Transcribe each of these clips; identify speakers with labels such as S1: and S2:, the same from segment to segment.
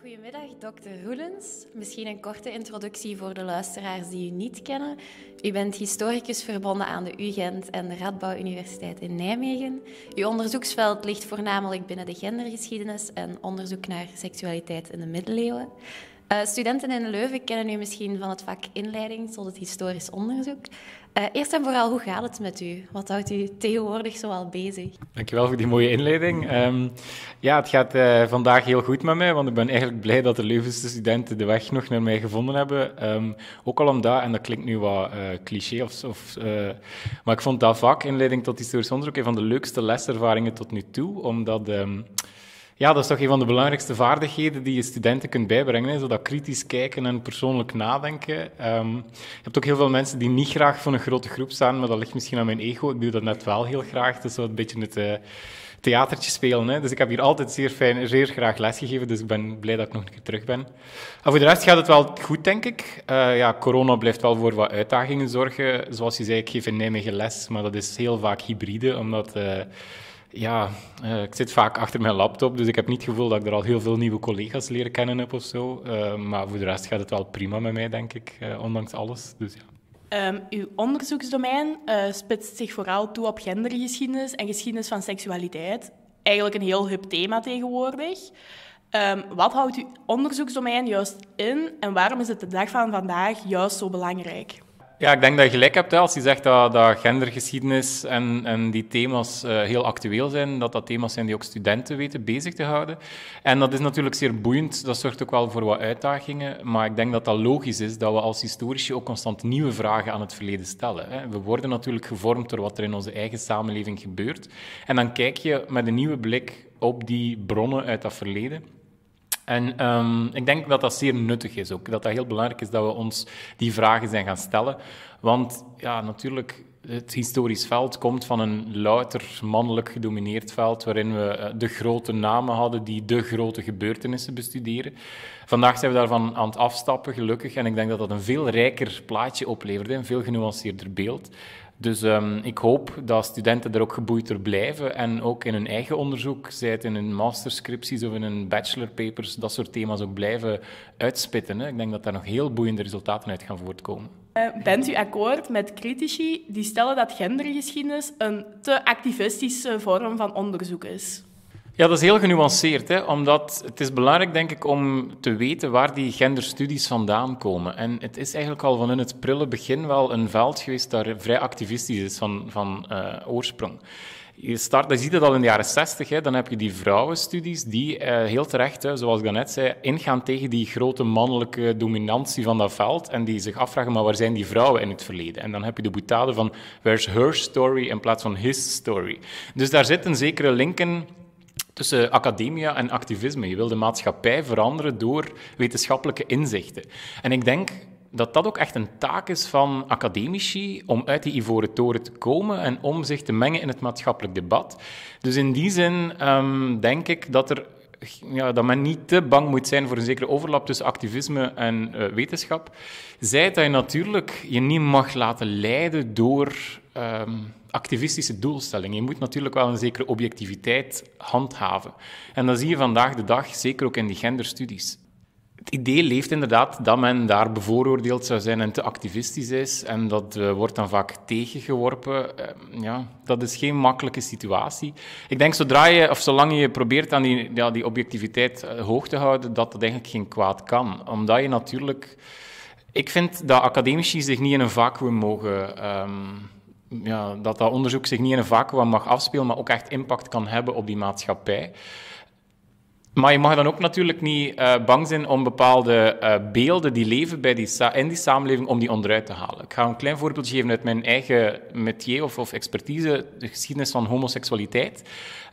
S1: Goedemiddag, dokter Roelens. Misschien een korte introductie voor de luisteraars die u niet kennen. U bent historicus verbonden aan de UGent en de Radboud Universiteit in Nijmegen. Uw onderzoeksveld ligt voornamelijk binnen de gendergeschiedenis en onderzoek naar seksualiteit in de middeleeuwen. Studenten in Leuven kennen u misschien van het vak inleiding tot het historisch onderzoek. Eerst en vooral, hoe gaat het met u? Wat houdt u tegenwoordig zoal bezig?
S2: Dankjewel voor die mooie inleiding. Het gaat vandaag heel goed met mij, want ik ben eigenlijk blij dat de Leuvense studenten de weg nog naar mij gevonden hebben. Ook al omdat, en dat klinkt nu wat cliché, maar ik vond dat vak, inleiding tot historisch onderzoek, een van de leukste leservaringen tot nu toe, omdat... dat is toch een van de belangrijkste vaardigheden die je studenten kunt bijbrengen, hè? Zo dat kritisch kijken en persoonlijk nadenken. Je hebt ook heel veel mensen die niet graag voor een grote groep staan, maar dat ligt misschien aan mijn ego. Ik doe dat net wel heel graag. Het is zo een beetje het theatertje spelen. Hè? Dus ik heb hier altijd zeer graag lesgegeven, dus ik ben blij dat ik nog een keer terug ben. En voor de rest gaat het wel goed, denk ik. Corona blijft wel voor wat uitdagingen zorgen. Zoals je zei, ik geef in Nijmegen les, maar dat is heel vaak hybride, omdat... ik zit vaak achter mijn laptop, dus ik heb niet het gevoel dat ik er al heel veel nieuwe collega's leren kennen heb of zo. Maar voor de rest gaat het wel prima met mij, denk ik, ondanks alles. Dus, ja.
S3: Uw onderzoeksdomein spitst zich vooral toe op gendergeschiedenis en geschiedenis van seksualiteit. Eigenlijk een heel hip thema tegenwoordig. Wat houdt uw onderzoeksdomein juist in en waarom is het de dag van vandaag juist zo belangrijk?
S2: Ja, ik denk dat je gelijk hebt, hè, als je zegt dat gendergeschiedenis en die thema's heel actueel zijn, dat thema's zijn die ook studenten weten bezig te houden. En dat is natuurlijk zeer boeiend, dat zorgt ook wel voor wat uitdagingen, maar ik denk dat dat logisch is, dat we als historici ook constant nieuwe vragen aan het verleden stellen. Hè. We worden natuurlijk gevormd door wat er in onze eigen samenleving gebeurt. En dan kijk je met een nieuwe blik op die bronnen uit dat verleden. En ik denk dat dat zeer nuttig is ook. Dat dat heel belangrijk is dat we ons die vragen zijn gaan stellen. Want ja, natuurlijk, het historisch veld komt van een louter mannelijk gedomineerd veld, waarin we de grote namen hadden die de grote gebeurtenissen bestuderen. Vandaag zijn we daarvan aan het afstappen, gelukkig. En ik denk dat dat een veel rijker plaatje oplevert, een veel genuanceerder beeld. Dus ik hoop dat studenten er ook geboeid door blijven en ook in hun eigen onderzoek, zij het in hun masterscripties of in hun bachelorpapers, dat soort thema's ook blijven uitspitten. Hè. Ik denk dat daar nog heel boeiende resultaten uit gaan voortkomen.
S3: Bent u akkoord met critici die stellen dat gendergeschiedenis een te activistische vorm van onderzoek is?
S2: Ja, dat is heel genuanceerd, hè, omdat het is belangrijk, denk ik, om te weten waar die genderstudies vandaan komen. En het is eigenlijk al van in het prille begin wel een veld geweest dat vrij activistisch is van oorsprong. Je ziet het al in de jaren 60, hè, dan heb je die vrouwenstudies die heel terecht, hè, zoals ik daarnet zei, ingaan tegen die grote mannelijke dominantie van dat veld en die zich afvragen, maar waar zijn die vrouwen in het verleden? En dan heb je de boutade van where's her story in plaats van his story. Dus daar zit een zekere link in tussen academia en activisme. Je wil de maatschappij veranderen door wetenschappelijke inzichten. En ik denk dat dat ook echt een taak is van academici om uit die ivoren toren te komen en om zich te mengen in het maatschappelijk debat. Dus in die zin denk ik dat men niet te bang moet zijn voor een zekere overlap tussen activisme en wetenschap. Zij dat je natuurlijk je niet mag laten leiden door activistische doelstellingen. Je moet natuurlijk wel een zekere objectiviteit handhaven. En dat zie je vandaag de dag, zeker ook in die genderstudies. Het idee leeft inderdaad dat men daar bevooroordeeld zou zijn en te activistisch is. En dat wordt dan vaak tegengeworpen. Dat is geen makkelijke situatie. Ik denk, zolang je probeert aan die objectiviteit hoog te houden, dat dat eigenlijk geen kwaad kan. Omdat je natuurlijk... Ik vind dat academici zich niet in een vacuüm mogen... dat onderzoek zich niet in een vacuüm mag afspelen, maar ook echt impact kan hebben op die maatschappij. Maar je mag dan ook natuurlijk niet bang zijn om bepaalde beelden die leven in die samenleving, om die onderuit te halen. Ik ga een klein voorbeeldje geven uit mijn eigen métier of expertise, de geschiedenis van homoseksualiteit.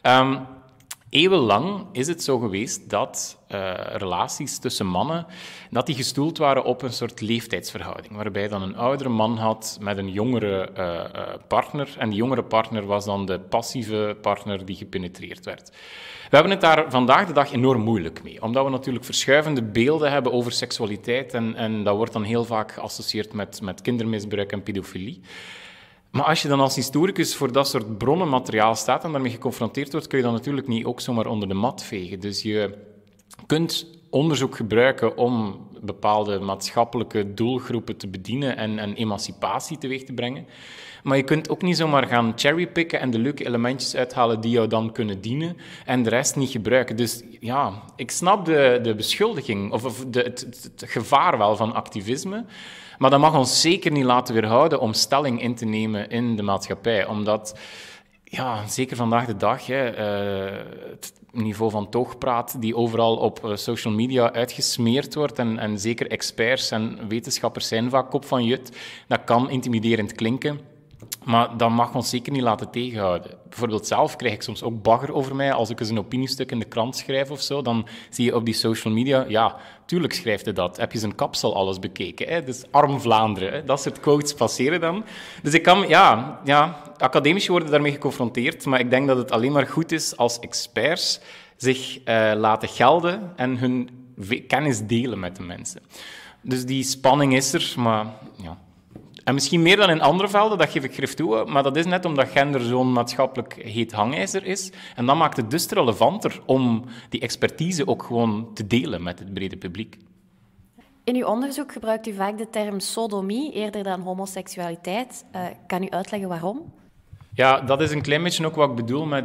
S2: Eeuwenlang is het zo geweest dat relaties tussen mannen dat die gestoeld waren op een soort leeftijdsverhouding, waarbij je dan een oudere man had met een jongere partner, en die jongere partner was dan de passieve partner die gepenetreerd werd. We hebben het daar vandaag de dag enorm moeilijk mee, omdat we natuurlijk verschuivende beelden hebben over seksualiteit en dat wordt dan heel vaak geassocieerd met kindermisbruik en pedofilie. Maar als je dan als historicus voor dat soort bronnenmateriaal staat en daarmee geconfronteerd wordt, kun je dat natuurlijk niet ook zomaar onder de mat vegen. Dus je kunt onderzoek gebruiken om bepaalde maatschappelijke doelgroepen te bedienen en emancipatie teweeg te brengen. Maar je kunt ook niet zomaar gaan cherrypicken en de leuke elementjes uithalen die jou dan kunnen dienen en de rest niet gebruiken. Dus ja, ik snap de beschuldiging of het gevaar wel van activisme, maar dat mag ons zeker niet laten weerhouden om stelling in te nemen in de maatschappij. Omdat, ja, zeker vandaag de dag, het niveau van toogpraat die overal op social media uitgesmeerd wordt en zeker experts en wetenschappers zijn vaak kop van jut, dat kan intimiderend klinken. Maar dat mag ons zeker niet laten tegenhouden. Bijvoorbeeld zelf krijg ik soms ook bagger over mij als ik eens een opiniestuk in de krant schrijf of zo. Dan zie je op die social media, ja, tuurlijk schrijft hij dat. Heb je zijn kapsel alles bekeken? Hè? Dus arm Vlaanderen. Hè? Dat soort quotes passeren dan. Dus ik kan, academici worden daarmee geconfronteerd, maar ik denk dat het alleen maar goed is als experts zich laten gelden en hun kennis delen met de mensen. Dus die spanning is er, maar ja. En misschien meer dan in andere velden, dat geef ik grif toe, maar dat is net omdat gender zo'n maatschappelijk heet hangijzer is. En dat maakt het dus te relevanter om die expertise ook gewoon te delen met het brede publiek.
S1: In uw onderzoek gebruikt u vaak de term sodomie eerder dan homoseksualiteit. Kan u uitleggen waarom?
S2: Ja, dat is een klein beetje ook wat ik bedoel met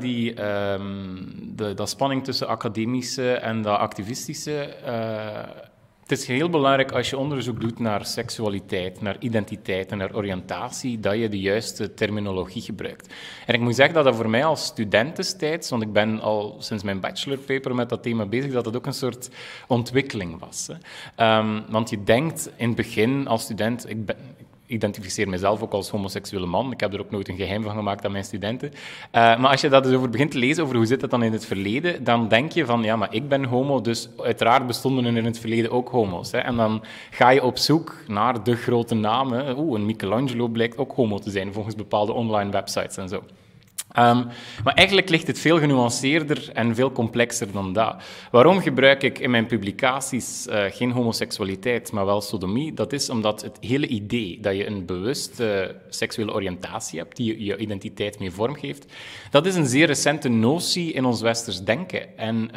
S2: dat spanning tussen academische en dat activistische. Het is heel belangrijk als je onderzoek doet naar seksualiteit, naar identiteit en naar oriëntatie, dat je de juiste terminologie gebruikt. En ik moet zeggen dat dat voor mij als student destijds, want ik ben al sinds mijn bachelorpaper met dat thema bezig, dat het ook een soort ontwikkeling was. Want je denkt in het begin als student, ik identificeer mezelf ook als homoseksuele man. Ik heb er ook nooit een geheim van gemaakt aan mijn studenten. Maar als je daar dus over begint te lezen, over hoe zit het dan in het verleden, dan denk je van, ja, maar ik ben homo, dus uiteraard bestonden er in het verleden ook homo's. Hè. En dan ga je op zoek naar de grote namen. Een Michelangelo blijkt ook homo te zijn, volgens bepaalde online websites en zo. Maar eigenlijk ligt het veel genuanceerder en veel complexer dan dat. Waarom gebruik ik in mijn publicaties geen homoseksualiteit, maar wel sodomie? Dat is omdat het hele idee dat je een bewuste seksuele oriëntatie hebt, die je identiteit mee vormgeeft, dat is een zeer recente notie in ons westers denken. En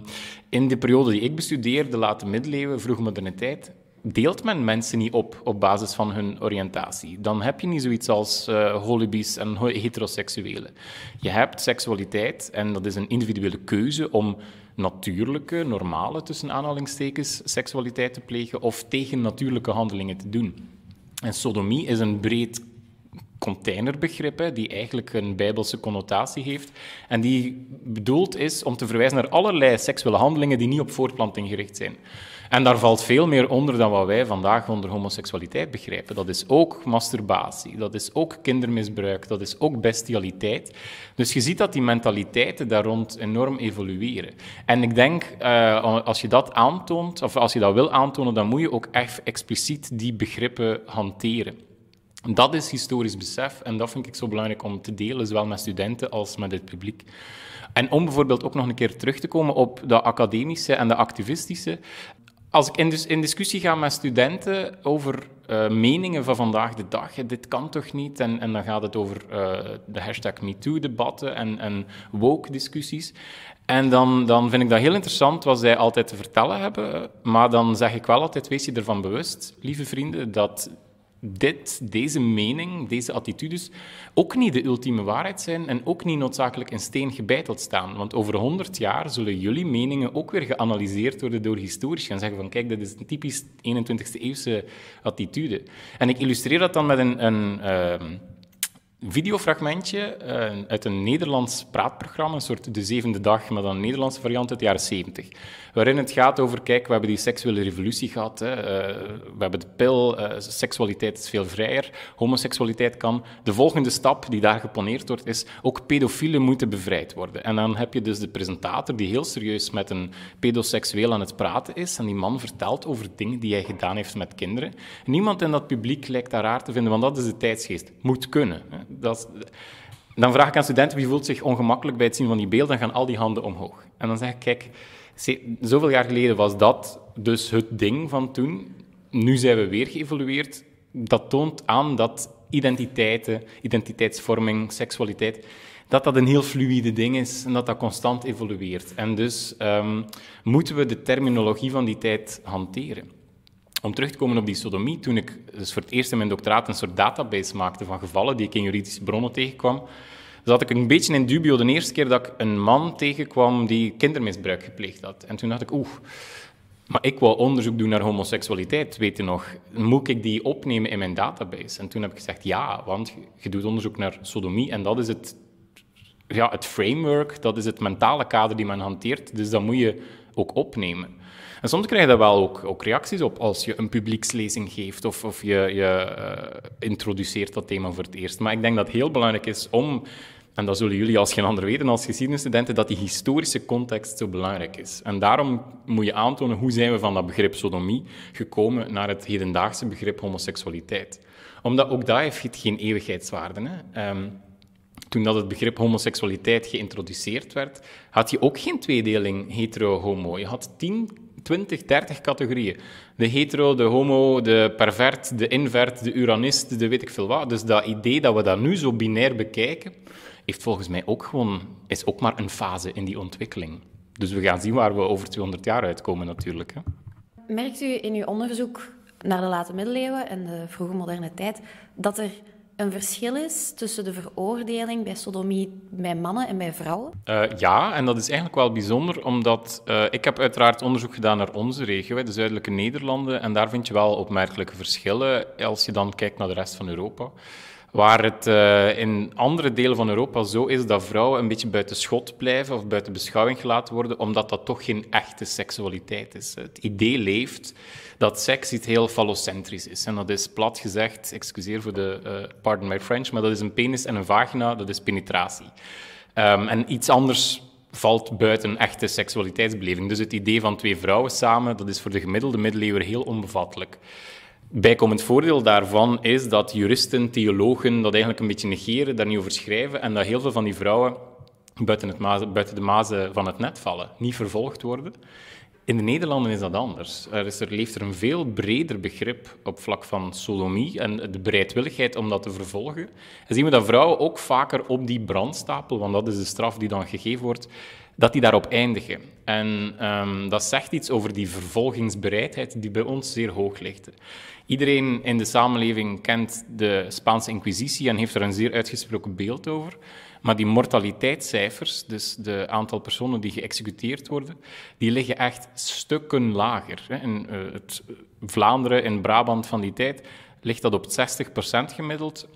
S2: in de periode die ik bestudeer, de late middeleeuwen, vroege moderniteit, deelt men mensen niet op basis van hun oriëntatie. Dan heb je niet zoiets als holibies en heteroseksuelen. Je hebt seksualiteit en dat is een individuele keuze om natuurlijke, normale, tussen aanhalingstekens, seksualiteit te plegen of tegen natuurlijke handelingen te doen. En sodomie is een breed containerbegrip, die eigenlijk een bijbelse connotatie heeft en die bedoeld is om te verwijzen naar allerlei seksuele handelingen die niet op voortplanting gericht zijn. En daar valt veel meer onder dan wat wij vandaag onder homoseksualiteit begrijpen. Dat is ook masturbatie, dat is ook kindermisbruik, dat is ook bestialiteit. Dus je ziet dat die mentaliteiten daar rond enorm evolueren. En ik denk, als je dat aantoont, of als je dat wil aantonen, dan moet je ook echt expliciet die begrippen hanteren. Dat is historisch besef en dat vind ik zo belangrijk om te delen, zowel met studenten als met het publiek. En om bijvoorbeeld ook nog een keer terug te komen op de academische en de activistische. Als ik in discussie ga met studenten over meningen van vandaag de dag, dit kan toch niet? En dan gaat het over de hashtag MeToo-debatten en woke-discussies. En dan vind ik dat heel interessant wat zij altijd te vertellen hebben. Maar dan zeg ik wel altijd, wees je ervan bewust, lieve vrienden, dat deze mening, deze attitudes, ook niet de ultieme waarheid zijn en ook niet noodzakelijk in steen gebeiteld staan. Want over 100 jaar zullen jullie meningen ook weer geanalyseerd worden door historici en zeggen van, kijk, dit is een typisch 21e-eeuwse attitude. En ik illustreer dat dan met een videofragmentje uit een Nederlands praatprogramma, een soort De Zevende Dag, maar dan een Nederlandse variant uit de jaren 70. Waarin het gaat over, kijk, we hebben die seksuele revolutie gehad, we hebben de pil, seksualiteit is veel vrijer, homoseksualiteit kan. De volgende stap die daar geponeerd wordt is, ook pedofielen moeten bevrijd worden. En dan heb je dus de presentator die heel serieus met een pedoseksueel aan het praten is en die man vertelt over dingen die hij gedaan heeft met kinderen. Niemand in dat publiek lijkt dat raar te vinden, want dat is de tijdsgeest. Moet kunnen. Dan vraag ik aan studenten wie voelt zich ongemakkelijk bij het zien van die beelden, dan gaan al die handen omhoog. En dan zeg ik, kijk, zoveel jaar geleden was dat dus het ding van toen. Nu zijn we weer geëvolueerd. Dat toont aan dat identiteiten, identiteitsvorming, seksualiteit, dat een heel fluïde ding is en dat constant evolueert. En dus moeten we de terminologie van die tijd hanteren. Om terug te komen op die sodomie, toen ik dus voor het eerst in mijn doctoraat een soort database maakte van gevallen die ik in juridische bronnen tegenkwam, zat ik een beetje in dubio de eerste keer dat ik een man tegenkwam die kindermisbruik gepleegd had. En toen dacht ik, maar ik wou onderzoek doen naar homoseksualiteit, weet je nog. Moet ik die opnemen in mijn database? En toen heb ik gezegd, ja, want je doet onderzoek naar sodomie en dat is het framework, dat is het mentale kader die men hanteert, dus dat moet je ook opnemen. En soms krijg je daar wel ook reacties op als je een publiekslezing geeft of je introduceert dat thema voor het eerst. Maar ik denk dat het heel belangrijk is om, en dat zullen jullie als geen ander weten als geschiedenisstudenten, dat die historische context zo belangrijk is. En daarom moet je aantonen hoe zijn we van dat begrip sodomie gekomen naar het hedendaagse begrip homoseksualiteit. Omdat ook dat heeft geen eeuwigheidswaarde. Toen dat het begrip homoseksualiteit geïntroduceerd werd, had je ook geen tweedeling hetero-homo. Je had 10, 20, 30 categorieën. De hetero, de homo, de pervert, de invert, de uranist, de weet ik veel wat. Dus dat idee dat we dat nu zo binair bekijken, heeft volgens mij is ook maar een fase in die ontwikkeling. Dus we gaan zien waar we over 200 jaar uitkomen natuurlijk. Hè.
S1: Merkt u in uw onderzoek naar de late middeleeuwen en de vroege moderne tijd dat er een verschil is tussen de veroordeling bij sodomie bij mannen en bij vrouwen?
S2: Ja, en dat is eigenlijk wel bijzonder, omdat ik heb uiteraard onderzoek gedaan naar onze regio, de zuidelijke Nederlanden, en daar vind je wel opmerkelijke verschillen als je dan kijkt naar de rest van Europa. Waar het in andere delen van Europa zo is dat vrouwen een beetje buiten schot blijven of buiten beschouwing gelaten worden, omdat dat toch geen echte seksualiteit is. Het idee leeft dat seks iets heel fallocentrisch is. En dat is plat gezegd, excuseer voor de pardon my French, maar dat is een penis en een vagina, dat is penetratie. En iets anders valt buiten echte seksualiteitsbeleving. Dus het idee van twee vrouwen samen, dat is voor de gemiddelde middeleeuwer heel onbevattelijk. Bijkomend voordeel daarvan is dat juristen, theologen dat eigenlijk een beetje negeren, daar niet over schrijven en dat heel veel van die vrouwen buiten de mazen van het net vallen, niet vervolgd worden. In de Nederlanden is dat anders. Er leeft een veel breder begrip op vlak van sodomie en de bereidwilligheid om dat te vervolgen. En zien we dat vrouwen ook vaker op die brandstapel, want dat is de straf die dan gegeven wordt, dat die daarop eindigen. En dat zegt iets over die vervolgingsbereidheid die bij ons zeer hoog ligt. Iedereen in de samenleving kent de Spaanse Inquisitie en heeft er een zeer uitgesproken beeld over. Maar die mortaliteitscijfers, dus de aantal personen die geëxecuteerd worden, die liggen echt stukken lager. In het Vlaanderen, in Brabant van die tijd, ligt dat op 60% gemiddeld.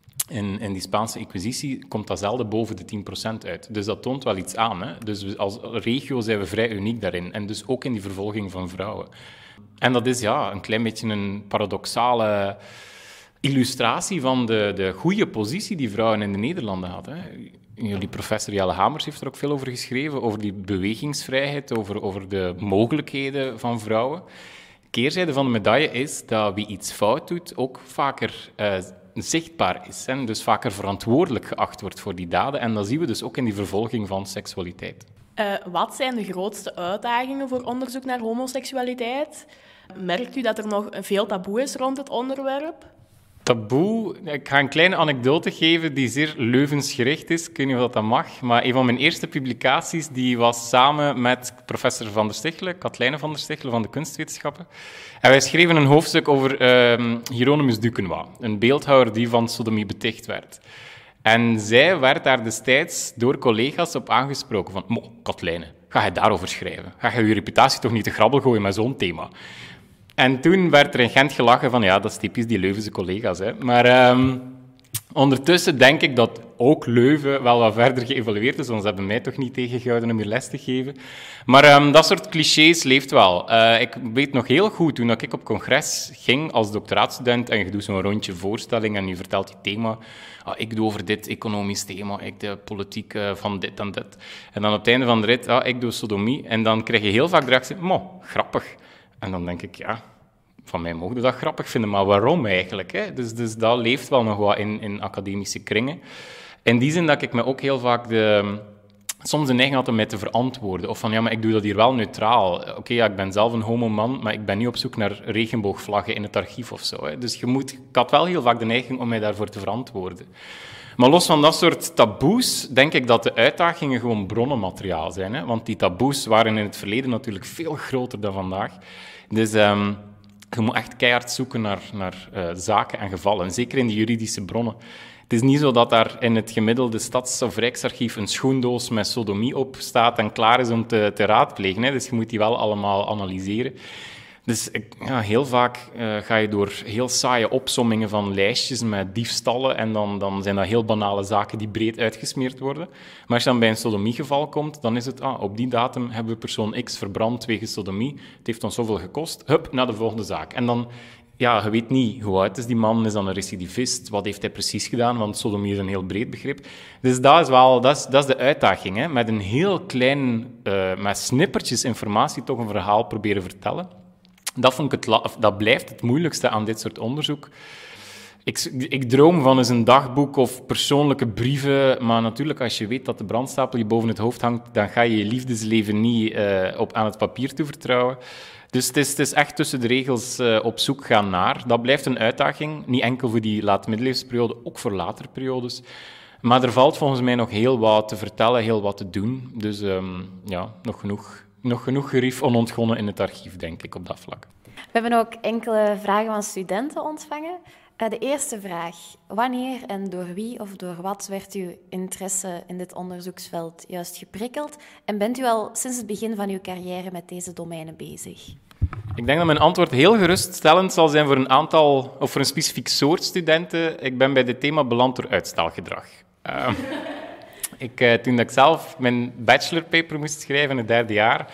S2: In die Spaanse Inquisitie komt dat zelden boven de 10% uit. Dus dat toont wel iets aan. Hè? Dus als regio zijn we vrij uniek daarin. En dus ook in die vervolging van vrouwen. En dat is een klein beetje een paradoxale illustratie van de goede positie die vrouwen in de Nederlanden hadden. Jullie professor Jelle Hamers heeft er ook veel over geschreven, over die bewegingsvrijheid, over de mogelijkheden van vrouwen. De keerzijde van de medaille is dat wie iets fout doet ook vaker zichtbaar is en dus vaker verantwoordelijk geacht wordt voor die daden. En dat zien we dus ook in die vervolging van seksualiteit.
S3: Wat zijn de grootste uitdagingen voor onderzoek naar homoseksualiteit? Merkt u dat er nog veel taboe is rond het onderwerp?
S2: Taboe, ik ga een kleine anekdote geven die zeer leuvensgericht is. Ik weet niet of dat mag, maar een van mijn eerste publicaties die was samen met professor Van der Stichelen, Katlijne Van der Stichelen van de kunstwetenschappen. En wij schreven een hoofdstuk over Hieronymus Duquesnoy, een beeldhouwer die van sodomie beticht werd. En zij werd daar destijds door collega's op aangesproken van Katlijne, ga je daarover schrijven? Ga je je reputatie toch niet te grabbel gooien met zo'n thema? En toen werd er in Gent gelachen van, ja, dat is typisch die Leuvense collega's. Hè. Maar ondertussen denk ik dat ook Leuven wel wat verder geëvolueerd is, want ze hebben mij toch niet tegengehouden om hier les te geven. Maar dat soort clichés leeft wel. Ik weet nog heel goed, toen ik op congres ging als doctoraatstudent en je doet zo'n rondje voorstelling en je vertelt je thema. Ik doe over dit economisch thema, ik de politiek van dit en dit. En dan op het einde van de rit, ik doe sodomie. En dan krijg je heel vaak de reactie, grappig. En dan denk ik, van mij mogen dat grappig vinden, maar waarom eigenlijk? Hè? Dus dat leeft wel nog wat in academische kringen. In die zin dat ik me ook heel vaak soms de neiging had om mij te verantwoorden. Of van, ja, maar ik doe dat hier wel neutraal. Oké, ja, ik ben zelf een homoman, maar ik ben niet op zoek naar regenboogvlaggen in het archief of zo. Hè. Dus ik had wel heel vaak de neiging om mij daarvoor te verantwoorden. Maar los van dat soort taboes, denk ik dat de uitdagingen gewoon bronnenmateriaal zijn. Hè. Want die taboes waren in het verleden natuurlijk veel groter dan vandaag. Dus je moet echt keihard zoeken naar zaken en gevallen. Zeker in de juridische bronnen. Het is niet zo dat daar in het gemiddelde stads- of rijksarchief een schoendoos met sodomie op staat en klaar is om te raadplegen. Hè. Dus je moet die wel allemaal analyseren. Dus heel vaak ga je door heel saaie opsommingen van lijstjes met diefstallen en dan zijn dat heel banale zaken die breed uitgesmeerd worden. Maar als je dan bij een sodomiegeval komt, dan is het op die datum hebben we persoon X verbrand wegens sodomie. Het heeft ons zoveel gekost. Hup, naar de volgende zaak. En dan, je weet niet hoe oud is die man, is dan een recidivist, wat heeft hij precies gedaan, want sodomie is een heel breed begrip. Dus dat is de uitdaging, hè? Met een heel klein, met snippertjes informatie toch een verhaal proberen vertellen. Dat blijft het moeilijkste aan dit soort onderzoek. Ik droom van eens een dagboek of persoonlijke brieven, maar natuurlijk, als je weet dat de brandstapel je boven het hoofd hangt, dan ga je je liefdesleven niet aan het papier toevertrouwen. Dus het is echt tussen de regels op zoek gaan naar. Dat blijft een uitdaging, niet enkel voor die laat-middeleeuwsperiode, ook voor latere periodes. Maar er valt volgens mij nog heel wat te vertellen, heel wat te doen. Dus nog genoeg gerief onontgonnen in het archief, denk ik, op dat vlak.
S1: We hebben ook enkele vragen van studenten ontvangen. De eerste vraag. Wanneer en door wie of door wat werd uw interesse in dit onderzoeksveld juist geprikkeld? En bent u al sinds het begin van uw carrière met deze domeinen bezig?
S2: Ik denk dat mijn antwoord heel geruststellend zal zijn voor een aantal, of voor een specifiek soort studenten. Ik ben bij dit thema beland door uitstelgedrag. Toen ik zelf mijn bachelorpaper moest schrijven in het derde jaar,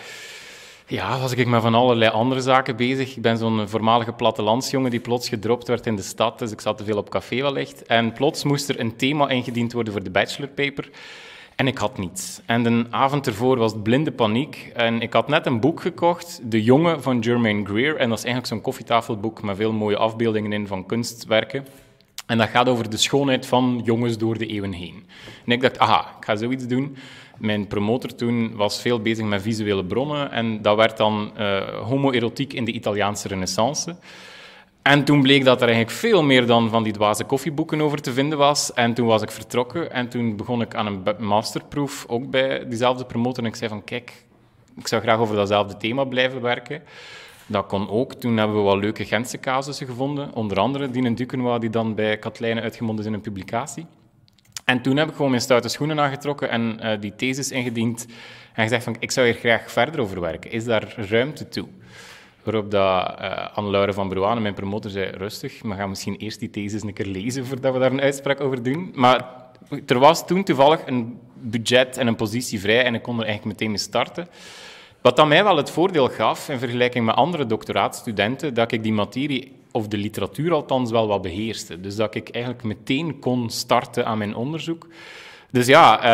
S2: was ik met van allerlei andere zaken bezig. Ik ben zo'n voormalige plattelandsjongen die plots gedropt werd in de stad, dus ik zat te veel op café wellicht. En plots moest er een thema ingediend worden voor de bachelorpaper. En ik had niets. En de avond ervoor was het blinde paniek. En ik had net een boek gekocht, De Jonge van Germaine Greer. En dat is eigenlijk zo'n koffietafelboek met veel mooie afbeeldingen in van kunstwerken. En dat gaat over de schoonheid van jongens door de eeuwen heen. En ik dacht, ik ga zoiets doen. Mijn promotor toen was veel bezig met visuele bronnen en dat werd dan homoerotiek in de Italiaanse Renaissance. En toen bleek dat er eigenlijk veel meer dan van die dwaze koffieboeken over te vinden was. En toen was ik vertrokken en toen begon ik aan een masterproef, ook bij diezelfde promotor. En ik zei van, kijk, ik zou graag over datzelfde thema blijven werken. Dat kon ook. Toen hebben we wat leuke Gentse casussen gevonden. Onder andere Dien Duquenois, die dan bij Katlijne uitgemond is in een publicatie. En toen heb ik gewoon mijn stoute schoenen aangetrokken en die thesis ingediend. En gezegd van, ik zou hier graag verder over werken. Is daar ruimte toe? Waarop Anne-Laure van Brouwane, mijn promotor, zei, rustig, we gaan misschien eerst die thesis een keer lezen voordat we daar een uitspraak over doen. Maar er was toen toevallig een budget en een positie vrij en ik kon er eigenlijk meteen mee starten. Wat dan mij wel het voordeel gaf, in vergelijking met andere doctoraatstudenten, dat ik die materie, of de literatuur althans, wel wat beheerste. Dus dat ik eigenlijk meteen kon starten aan mijn onderzoek. Dus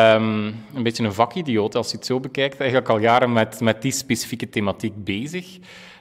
S2: een beetje een vakidioot als je het zo bekijkt. Eigenlijk al jaren met die specifieke thematiek bezig.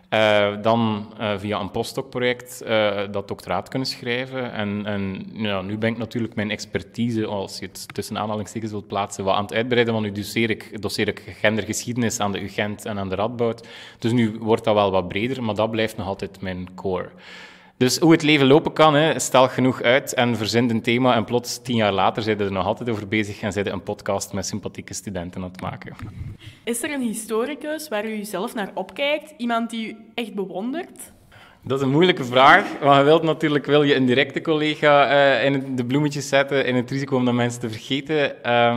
S2: Dan via een postdoc-project dat doctoraat kunnen schrijven. En nu ben ik natuurlijk mijn expertise, als je het tussen aanhalingstekens wilt plaatsen, wat aan het uitbreiden, want nu doseer ik gendergeschiedenis aan de UGent en aan de Radboud. Dus nu wordt dat wel wat breder, maar dat blijft nog altijd mijn core. Dus hoe het leven lopen kan, stel genoeg uit en verzin een thema en plots 10 jaar later zijn er nog altijd over bezig en zijn een podcast met sympathieke studenten aan het maken.
S3: Is er een historicus waar u zelf naar opkijkt? Iemand die u echt bewondert?
S2: Dat is een moeilijke vraag, want wil je een directe collega in de bloemetjes zetten in het risico om dat mensen te vergeten.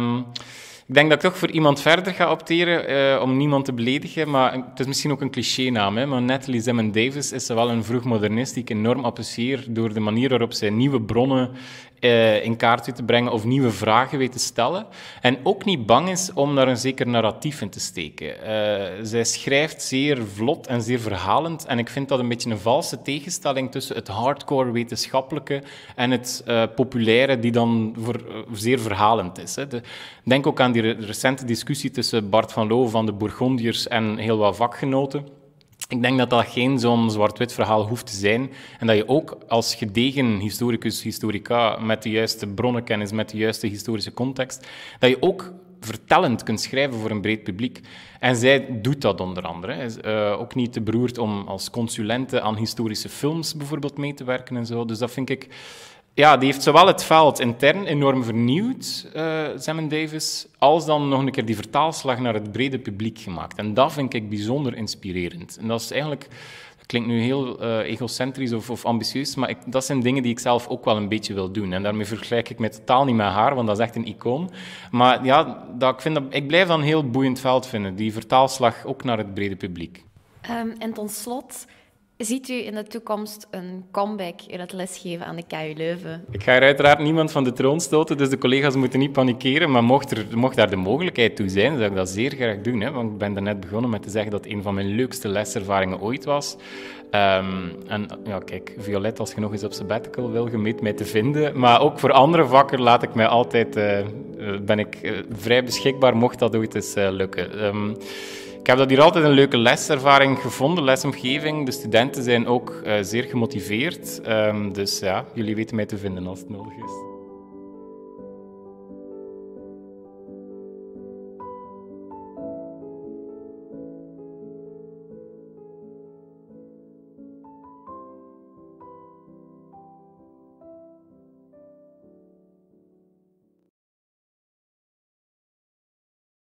S2: Ik denk dat ik toch voor iemand verder ga opteren, om niemand te beledigen, maar het is misschien ook een clichénaam, maar Natalie Zemon Davis is wel een vroegmodernist die ik enorm apprecieer door de manier waarop zij nieuwe bronnen in kaart weet te brengen of nieuwe vragen weet te stellen. En ook niet bang is om daar een zeker narratief in te steken. Zij schrijft zeer vlot en zeer verhalend en ik vind dat een beetje een valse tegenstelling tussen het hardcore wetenschappelijke en het populaire die dan zeer verhalend is. Denk ook aan die recente discussie tussen Bart van Loo van de Bourgondiërs en heel wat vakgenoten. Ik denk dat dat geen zo'n zwart-wit verhaal hoeft te zijn en dat je ook als gedegen historicus, historica, met de juiste bronnenkennis, met de juiste historische context, dat je ook vertellend kunt schrijven voor een breed publiek. En zij doet dat onder andere. Hij is ook niet te beroerd om als consulente aan historische films bijvoorbeeld mee te werken en zo. Dus dat vind ik... Ja, die heeft zowel het veld intern enorm vernieuwd, Sam Davis, als dan nog een keer die vertaalslag naar het brede publiek gemaakt. En dat vind ik bijzonder inspirerend. En dat is eigenlijk... Dat klinkt nu heel egocentrisch of ambitieus, maar dat zijn dingen die ik zelf ook wel een beetje wil doen. En daarmee vergelijk ik mij totaal niet met haar, want dat is echt een icoon. Maar ja, ik blijf dat een heel boeiend veld vinden, die vertaalslag ook naar het brede publiek.
S1: En tot slot, ziet u in de toekomst een comeback in het lesgeven aan de KU Leuven?
S2: Ik ga er uiteraard niemand van de troon stoten, dus de collega's moeten niet panikeren. Maar mocht daar de mogelijkheid toe zijn, zou ik dat zeer graag doen. Hè? Want ik ben daarnet begonnen met te zeggen dat het een van mijn leukste leservaringen ooit was. En ja, kijk, Violet, als je nog eens op sabbatical wil, je weet mij te vinden. Maar ook voor andere vakken ben ik vrij beschikbaar, mocht dat ooit eens lukken. Ik heb dat hier altijd een leuke leservaring gevonden, lesomgeving. De studenten zijn ook zeer gemotiveerd. Dus ja, jullie weten mij te vinden als het nodig is.